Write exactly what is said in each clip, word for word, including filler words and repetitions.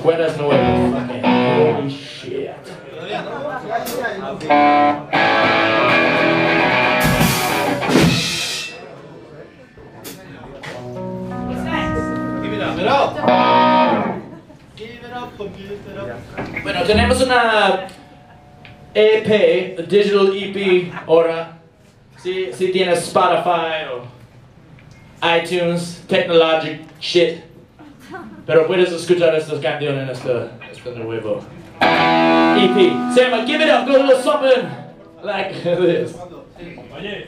Buenas nuevas. Fucking holy shit. Bueno, tenemos una E P, digital E P ahora. Si, si tienes Spotify o iTunes, technologic shit. Pero puedes escuchar estas canciones en este, este nuevo E P. Se llama Give It Up, go a little something like this. Oye.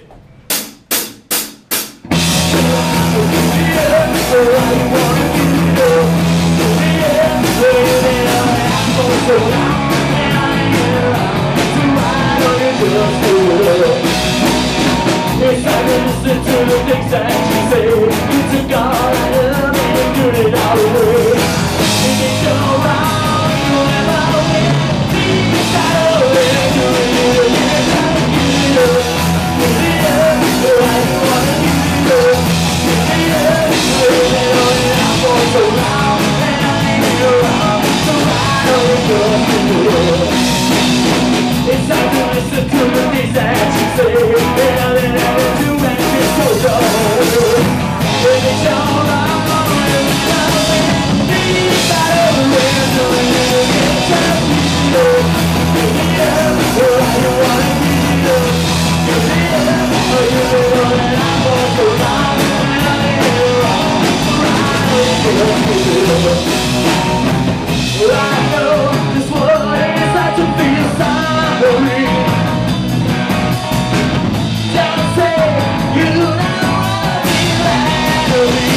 It's like to listen to the things that you say. It's a God and I'm doing it all the way. If you go around, you'll never win. It's not over, doing it again. Give it up, give it up, I don't wanna give it up. Give it up, give it up, I'm going so loud, and I need it around. So I don't just give it up. It's time to listen to the things that you say. Yeah, then I want to make it so good. If it's all right, if it's all right, it's not over, doing it again. Give it up, give it up, I don't wanna give it up. Give it up, give it up, and I'm going so loud, and I need it wrong. So I don't give it up. Well, I know this world is like to feel sorry. Don't say you don't wanna be like me.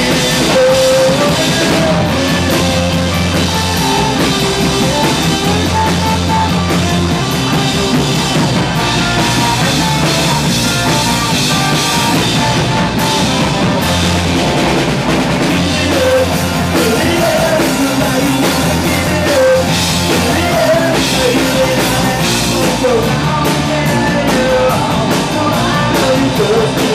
So